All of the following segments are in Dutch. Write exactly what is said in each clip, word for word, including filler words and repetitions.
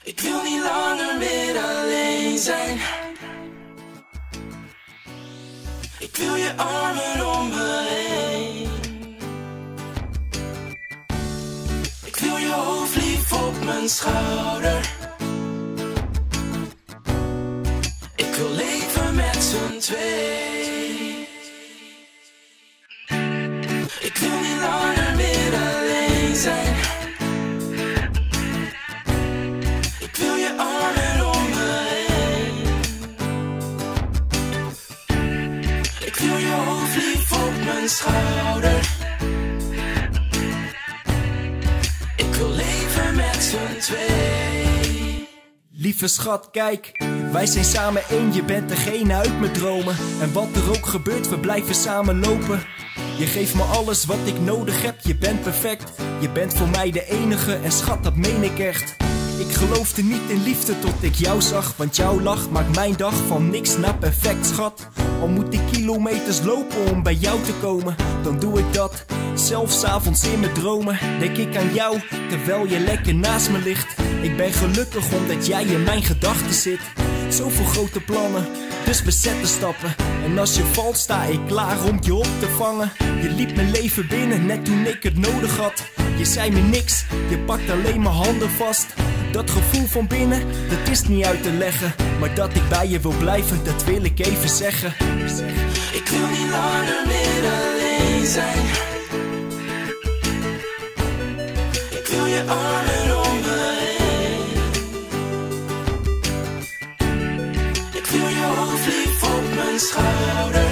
Ik wil niet langer meer alleen zijn. Ik wil je armen om me heen. Ik wil je hoofd lief op mijn schouder. Ik wil leven met z'n twee. Ik wil niet langer meer alleen zijn. Ik wil je armen om me heen. Ik wil je hoofd lief op mijn schouder. Ik wil leven met z'n twee. Lieve schat, kijk, wij zijn samen één. Je bent degene uit mijn dromen. En wat er ook gebeurt, we blijven samen lopen. Je geeft me alles wat ik nodig heb. Je bent perfect, je bent voor mij de enige. En schat, dat meen ik echt. Ik geloofde niet in liefde tot ik jou zag. Want jouw lach maakt mijn dag van niks naar perfect, schat. Al moet ik kilometers lopen om bij jou te komen, dan doe ik dat. Zelfs 's avonds in mijn dromen denk ik aan jou, terwijl je lekker naast me ligt. Ik ben gelukkig omdat jij in mijn gedachten zit. Zoveel grote plannen, dus we zetten stappen. En als je valt sta ik klaar om je op te vangen. Je liep mijn leven binnen net toen ik het nodig had. Je zei me niks, je pakt alleen mijn handen vast. Dat gevoel van binnen, dat is niet uit te leggen. Maar dat ik bij je wil blijven, dat wil ik even zeggen. Ik wil niet langer meer alleen zijn. Ik wil je armen om me heen. Ik wil je hoofd lief op mijn schouder.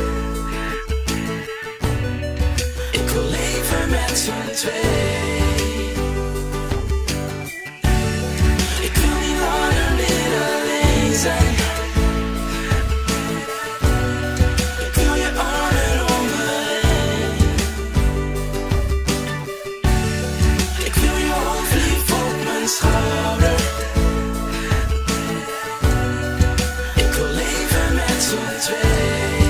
Ik wil leven met z'n twee. Ik wil niet langer meer alleen zijn. Ik wil je armen om me heen. Ik wil je hoofd lief op mijn schouder. Ik wil leven met z'n twee.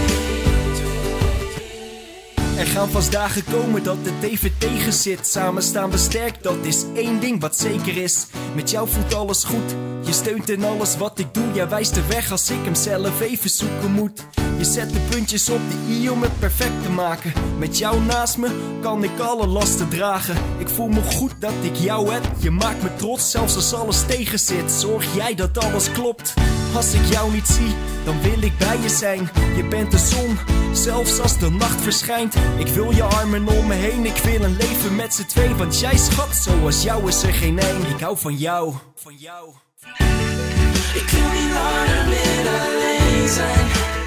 Er gaan vast dagen komen dat het even tegen zit. Samen staan we sterk, dat is één ding wat zeker is. Met jou voelt alles goed, je steunt in alles wat ik doe. Jij wijst de weg als ik hem zelf even zoeken moet. Je zet de puntjes op de i om het perfect te maken. Met jou naast me kan ik alle lasten dragen. Ik voel me goed dat ik jou heb, je maakt me trots. Zelfs als alles tegen zit, zorg jij dat alles klopt. Als ik jou niet zie, dan wil ik bij je zijn. Je bent de zon, zelfs als de nacht verschijnt. Ik wil je armen om me heen, ik wil een leven met z'n twee. Want jij schat, zoals jou is er geen één. Ik hou van jou, van jou. Ik wil niet langer meer alleen zijn.